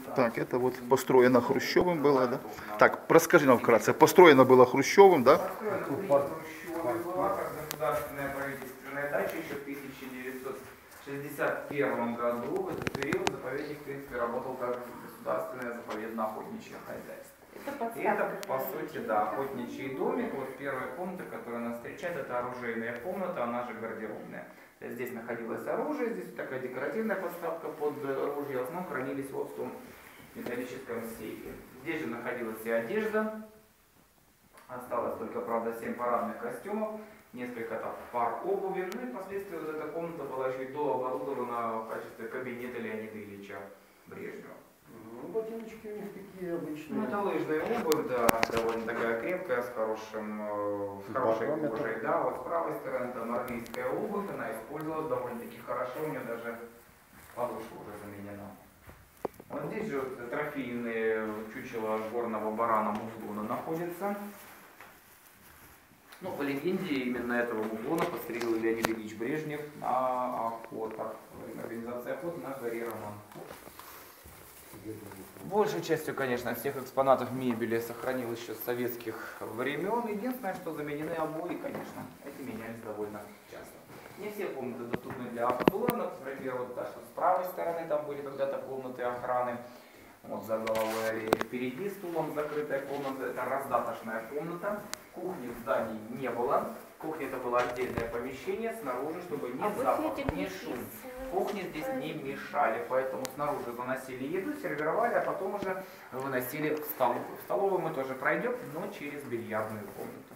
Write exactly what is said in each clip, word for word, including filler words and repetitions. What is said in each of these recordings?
Так, это вот построено Хрущевым было, да? Так, расскажи нам вкратце. Построено было Хрущевым, да? Построено Хрущевой была как государственная правительственная дача еще в тысяча девятьсот шестьдесят первом году. В этот период заповедник, в принципе, работал как государственное заповедно-охотничье хозяйство. И это, по сути, да, охотничий домик. Вот первая комната, которая нас встречает, это оружейная комната, она же гардеробная. Здесь находилось оружие, здесь такая декоративная подставка под оружие, в основном хранились вот в том металлическом сейфе. Здесь же находилась и одежда. Осталось только, правда, семь парадных костюмов, несколько там, пар обуви. Ну и впоследствии вот эта комната была еще и дооборудована в качестве кабинета Леонида Ильича Брежнева. Ну, ботиночки у них такие обычные. Ну, это лыжная обувь, да, довольно такая крепкая, с хорошим, с хорошей кожей. Да, вот с правой стороны там армейская обувь, она использовалась довольно-таки хорошо, у нее даже подошва уже заменена. Вот здесь же вот трофейные чучела горного барана муфлона находятся. Ну, по легенде, именно этого муфлона подстрелил Леонид Ильич Брежнев на охотах. Во время организации охот на горе Роман. Большей частью, конечно, всех экспонатов мебели сохранилось еще с советских времен. Единственное, что заменены обои, конечно, эти менялись довольно часто. Не все комнаты доступны для обзора. Например, вот та, что с правой стороны, там были когда-то комнаты охраны. Вот за головой оленя. Впереди стулом закрытая комната, это раздаточная комната. Кухни в здании не было. Кухня это было отдельное помещение снаружи, чтобы ни а запах, ни шум. Кухни здесь не мешали, поэтому снаружи заносили еду, сервировали, а потом уже выносили в столовую. В столовую мы тоже пройдем, но через бильярдную комнату.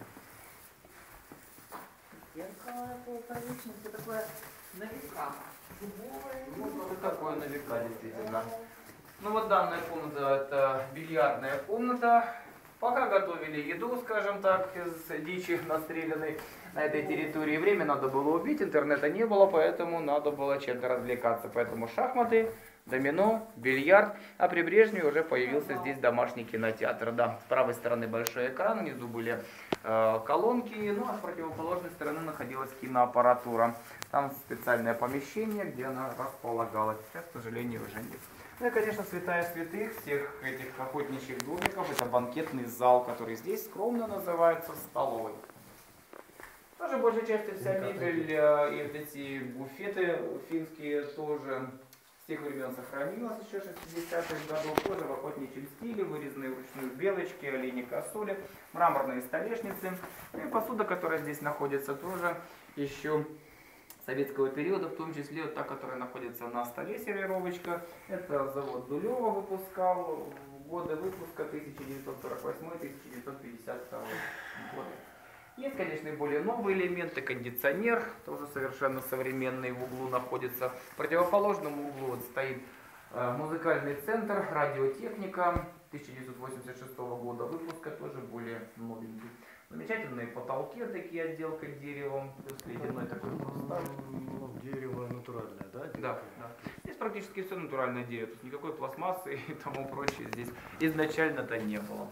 Зеркало полторичное, такое на века. Ну, это такое на века, действительно. Ну вот данная комната, это бильярдная комната. Пока готовили еду, скажем так, из дичи настреленной на этой территории, время надо было убить, интернета не было, поэтому надо было чем-то развлекаться. Поэтому шахматы, домино, бильярд, а при Брежневе уже появился здесь домашний кинотеатр. Да, с правой стороны большой экран, внизу были э, колонки, ну а с противоположной стороны находилась киноаппаратура. Там специальное помещение, где она располагалась. Сейчас, к сожалению, уже нет. Ну и, конечно, святая святых всех этих охотничьих домиков, это банкетный зал, который здесь скромно называется столовой. Тоже большей частью вся мебель и вот эти буфеты финские тоже с тех времен сохранилась, еще шестидесятых годов, тоже в охотничьем стиле, вырезанные вручную белочки, олени, косули, мраморные столешницы. И посуда, которая здесь находится, тоже еще советского периода, в том числе вот та, которая находится на столе, сервировочка. Это завод Дулева выпускал, годы выпуска тысяча девятьсот сорок восьмой — тысяча девятьсот пятьдесят второй годы. Есть, конечно, и более новые элементы, кондиционер, тоже совершенно современный, в углу находится. В противоположном углу вот стоит э, музыкальный центр, радиотехника, тысяча девятьсот восемьдесят шестого года выпуска, тоже более новенький. Замечательные потолки, такие отделка деревом, плюс ледяной такой хрусталь. Ну, дерево натуральное, да? Да, да. Здесь практически все натуральное дерево, то есть никакой пластмассы и тому прочее здесь изначально-то не было.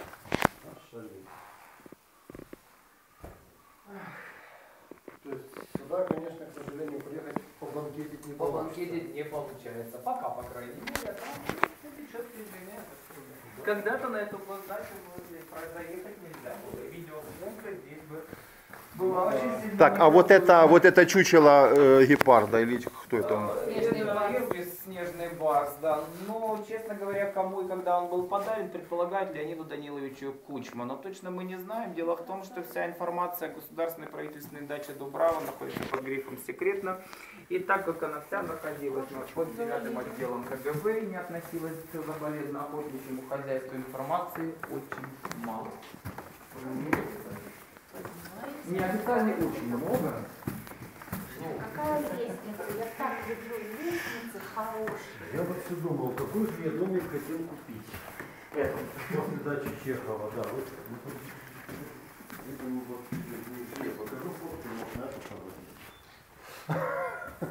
То есть сюда, конечно, к сожалению, приехать побанкетить не По получится. банкетить не получается, пока, по крайней мере, а там путешествие извиняется. Когда-то на эту площадку проехать нельзя было, видеосъемка здесь бы была очень сильно. Так, а вот это, вот это чучело э, гепарда, или кто это он? Снежный барс. Снежный барс, да. Но, честно говоря, кому и когда он был подарен, предполагают Леониду Даниловичу Кучману. Точно мы не знаем. Дело в том, что вся информация о государственной правительственной даче Дубрава находится под грифом «секретно». И так как она вся находилась под девятым отделом ка гэ бэ и не относилась к заповедно-охотничьему хозяйству, информации очень мало. Неофициальный очень много. Какая лестница? Я так люблю лестницы хорошие. Я вот все думал, какой же я домик хотел купить. Это. После дачи Чехова, да. Вот, вот, я думаю, вот, я покажу фотку, можно это положить.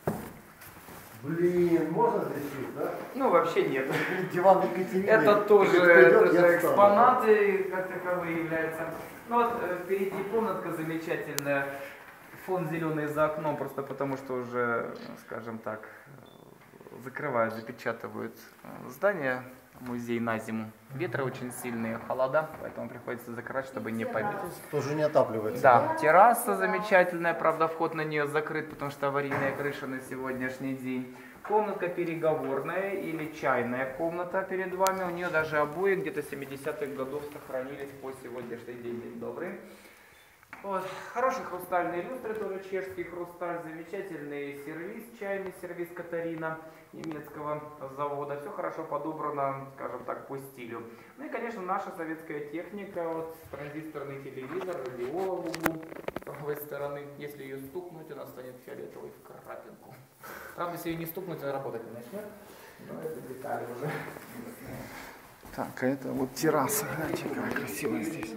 Блин, можно здесь жить, да? Ну, вообще нет. Диван Екатерины. Это тоже, Придет, это я же встану. экспонаты, как таковые, являются. Ну вот э, впереди комнатка замечательная. Фон зеленый за окном, просто потому что уже, скажем так, закрывают, запечатывают э, здание, музей на зиму. Ветры очень сильные, холода, поэтому приходится закрывать, чтобы не побить. Тоже не отапливается. Да, терраса замечательная, правда вход на нее закрыт, потому что аварийная крыша на сегодняшний день. Комнатка переговорная или чайная комната перед вами. У нее даже обои где-то семидесятых годов сохранились по сегодняшний день. День добрый. Вот. Хороший хрустальный люстры, тоже чешский хрусталь, замечательный сервиз, чайный сервиз Катарина немецкого завода. Все хорошо подобрано, скажем так, по стилю. Ну и, конечно, наша советская техника, вот транзисторный телевизор, радиола в углу с правой стороны. Если ее стукнуть, она станет фиолетовой в крапинку. Правда, если ее не стукнуть, она работать не начнет. Но это детали уже. Так, а это вот терраса, гляньте, как красиво здесь.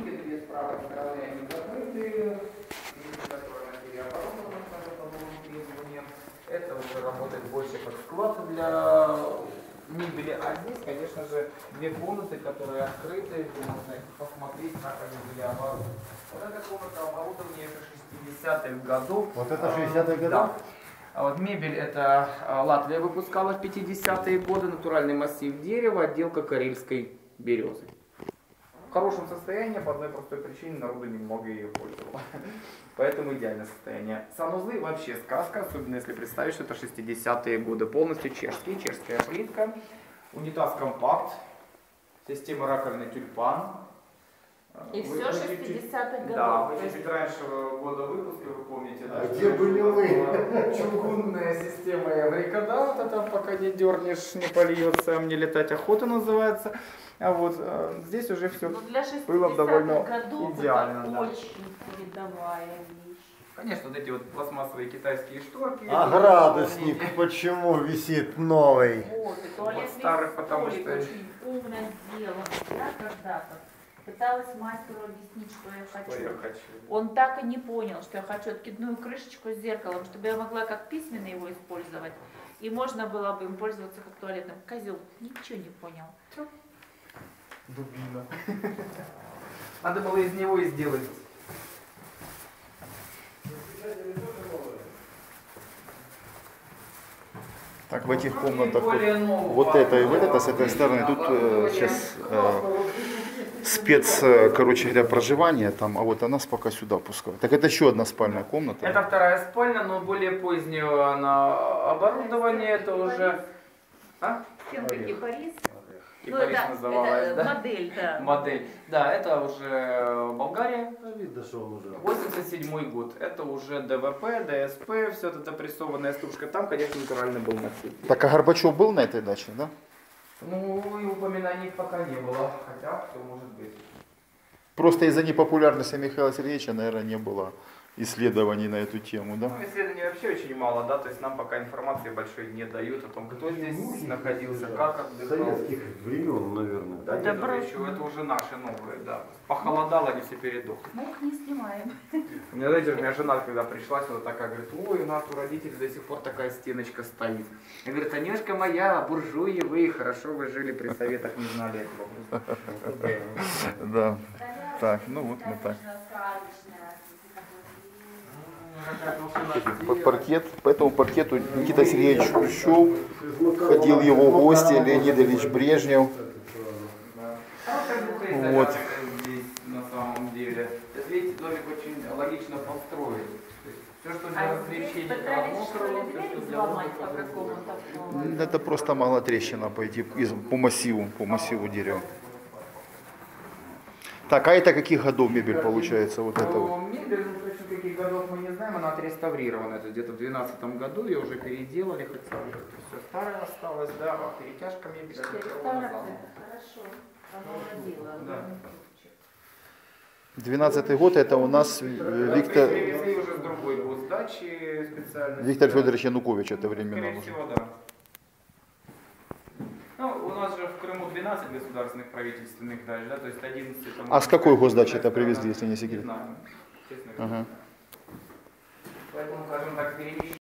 Это уже работает больше как склад для мебели, а здесь, конечно же, две комнаты, которые открыты, можно посмотреть, как они были оборудованы. Вот эта комната оборудования шестидесятых годов. Вот это шестидесятые годы? Да. А вот мебель это а, Латвия выпускала в пятидесятые годы, натуральный массив дерева, отделка карельской березы. В хорошем состоянии, по одной простой причине, народу немного ее пользовало. Поэтому идеальное состояние. Санузлы вообще сказка, особенно если представить, что это шестидесятые годы. Полностью чешские, чешская плитка. Унитаз компакт, система раковины тюльпан. И Вы- все вы чуть-чуть- шестидесятых Да, годов. вы чуть-чуть раньше года выпуска, вы помните, да? А что где были вы? была Чугунная система Эврика, да, вот это пока не дернешь, не польется, мне летать охота называется. А вот э, здесь уже все Но для было довольно шестидесятых годов идеально, это да. очень передовая вещь. Конечно, вот эти вот пластмассовые китайские шторки. А это градусник дополнение. почему висит новый? Вот, и туалетный старых, потому столик что- очень умно сделан. Я когда-то пыталась мастеру объяснить, что я Что хочу. я хочу. Он так и не понял, что я хочу откидную крышечку с зеркалом, чтобы я могла как письменно его использовать. И можно было бы им пользоваться как туалетным. Козел ничего не понял. Дубина. Надо было из него и сделать. Так, в этих комнатах вот, Более нового. вот это и вот это с этой стороны. Тут э, сейчас э, спец, э, короче говоря, проживание там, а вот она пока сюда пускают. Так это еще одна спальная комната. Это вторая спальня, но более позднее она оборудование, это уже... А? Стенка кипарис. И Ну, Париж это, называлась, это да? модель, да. Модель. Да, это уже Болгария, А видно, что он уже. восемьдесят седьмой год. Это уже ДВП, ДСП, все это прессованная стружка. Там, конечно, натуральный был массив. Так, а Горбачев был на этой даче, да? Ну, и упоминаний пока не было, хотя все может быть. Просто из-за непопулярности Михаила Сергеевича, наверное, не было исследований на эту тему, да? Ну, исследований вообще очень мало, да, то есть нам пока информации большой не дают о том, кто здесь находился, как отдыхал. Советских времен, наверное. Да, Да нет, брось. еще это уже наши новые, да. Похолодало, они все передохли. Мы их не снимаем. У меня, знаете, у меня жена, когда пришла сюда, такая, говорит, ой, у нас у родителей до сих пор такая стеночка стоит. Я говорю, Танюшка моя, буржуи вы, хорошо вы жили при советах, не знали этого. Да. Так, ну вот мы так. Под паркет, по этому паркету Никита Сергеевич Хрущев, ходил его гости, Леонид Ильич Брежнев. Вот. Здесь на самом деле. Вот видите, домик очень логично построен. Все, что для А развлечения здесь пытались, одно что крыло, ли, всё, дверь что для взломать отдыха по другое. какому-то? Это просто могла трещина пойти из, по массиву, по массиву дерева. Так, а это каких годов мебель получается? Вот это вот. Ну, мебель, ну, точно каких годов мы не знаем, она отреставрирована. Это где-то в двенадцатом году ее уже переделали, хотя все старое осталось, да, а перетяжка мебели отреставрована заново. Хорошо. Оно родило. Да. двенадцатый год, это у нас э, Виктор, Привезли уже с другой госдачи специально. Виктор Федорович Янукович это Скорее времена уже. всего, да. Ну, у нас же в Крыму двенадцать государственных правительственных дач, да, то есть одиннадцать... это А с какой госдачи это привезли, если не Не секрет? знаю, честно Ага. говоря. Поэтому, скажем так, перемещение